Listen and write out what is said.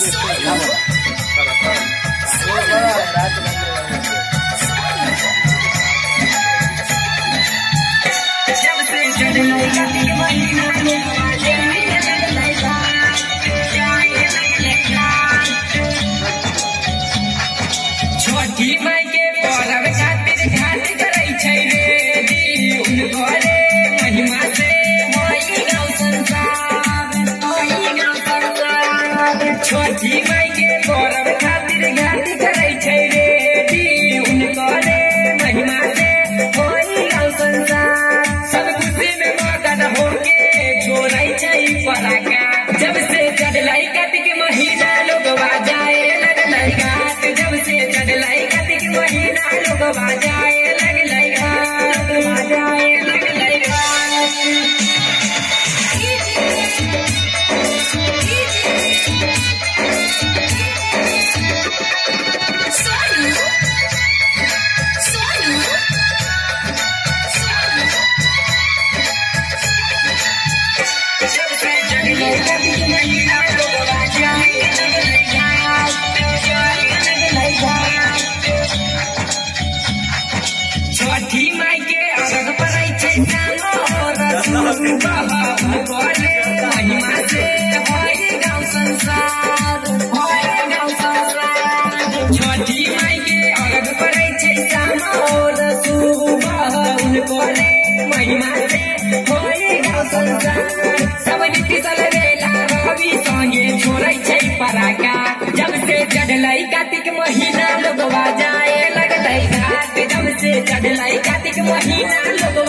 छोटी माई के परब खातिर घाट करे छै रे उन घरे महिमा से होई गाँव संसार छोटी माई के परब खातिर घाट करे छै रे उन घरे महिमा से होई गाँव संसार सब खुशी में मगन होके छोड़ै छै पराका जब से चढ़लै कार्तिक महीना लोग जाए लगलै घाट जब से चढ़लै कार्तिक महीना लोग जाए लगलै घाट जाए लगलै छोटी माई के अरग पड़ै छै महिमा से होई गाँव संसार छोटी माई के अरग पड़ै छै महिमा से होई गाँव संसार सब नीति सलवेला रवि संगे छोड़ै छै पराका जब से चढ़लै कार्तिक महीना लोग जाए लगलै घाट जब से चढ़लै कार्तिक महीना लोग